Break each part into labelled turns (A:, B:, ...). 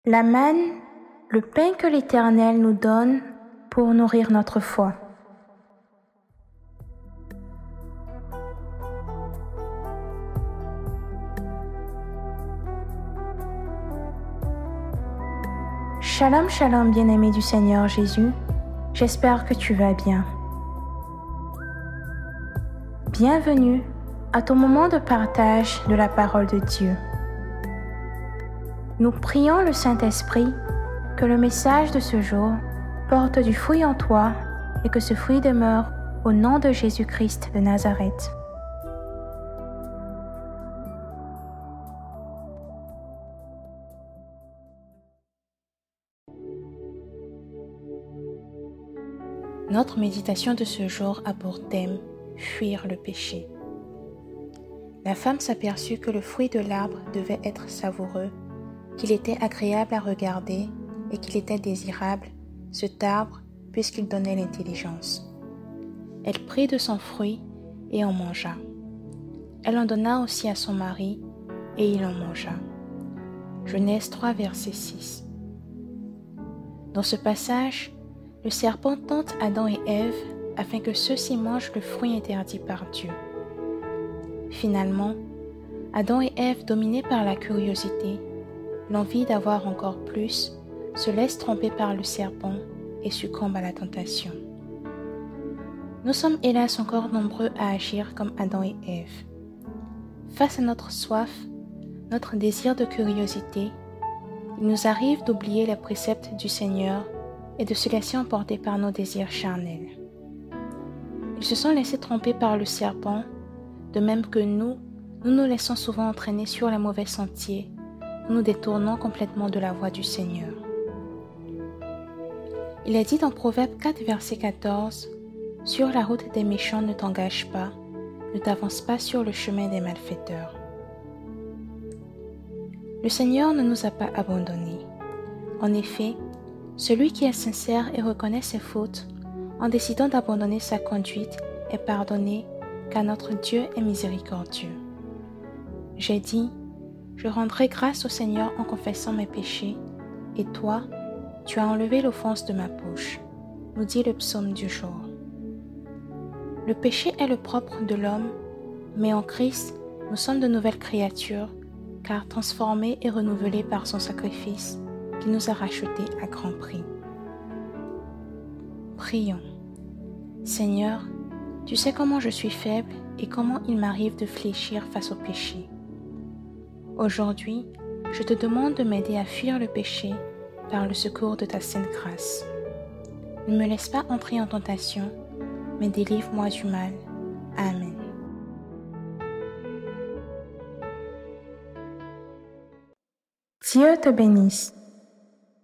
A: La manne, le pain que l'Éternel nous donne pour nourrir notre foi. Shalom, shalom, bien-aimé du Seigneur Jésus, j'espère que tu vas bien. Bienvenue à ton moment de partage de la parole de Dieu. Nous prions le Saint-Esprit que le message de ce jour porte du fruit en toi et que ce fruit demeure au nom de Jésus-Christ de Nazareth. Notre méditation de ce jour a pour thème « Fuir le péché ». La femme s'aperçut que le fruit de l'arbre devait être savoureux, qu'il était agréable à regarder et qu'il était désirable, cet arbre, puisqu'il donnait l'intelligence. Elle prit de son fruit et en mangea. Elle en donna aussi à son mari et il en mangea. Genèse 3, verset 6. Dans ce passage, le serpent tente Adam et Ève afin que ceux-ci mangent le fruit interdit par Dieu. Finalement, Adam et Ève, dominés par la curiosité, l'envie d'avoir encore plus, se laissent tromper par le serpent et succombent à la tentation. Nous sommes hélas encore nombreux à agir comme Adam et Ève. Face à notre soif, notre désir de curiosité, il nous arrive d'oublier les préceptes du Seigneur et de se laisser emporter par nos désirs charnels. Ils se sont laissés tromper par le serpent, de même que nous nous laissons souvent entraîner sur les mauvais sentiers, nous nous détournons complètement de la voie du Seigneur. Il est dit dans Proverbe 4, verset 14, « Sur la route des méchants ne t'engage pas, ne t'avance pas sur le chemin des malfaiteurs. » Le Seigneur ne nous a pas abandonnés. En effet, celui qui est sincère et reconnaît ses fautes, en décidant d'abandonner sa conduite, est pardonné, car notre Dieu est miséricordieux. J'ai dit, je rendrai grâce au Seigneur en confessant mes péchés, et toi, tu as enlevé l'offense de ma bouche, nous dit le psaume du jour. Le péché est le propre de l'homme, mais en Christ, nous sommes de nouvelles créatures, car transformés et renouvelés par son sacrifice, qui nous a rachetés à grand prix. Prions. Seigneur, tu sais comment je suis faible et comment il m'arrive de fléchir face au péché. Aujourd'hui, je te demande de m'aider à fuir le péché par le secours de ta sainte grâce. Ne me laisse pas entrer en tentation, mais délivre-moi du mal. Amen. Dieu te bénisse.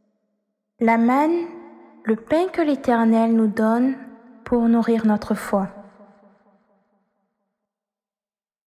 A: La manne, le pain que l'Éternel nous donne pour nourrir notre foi.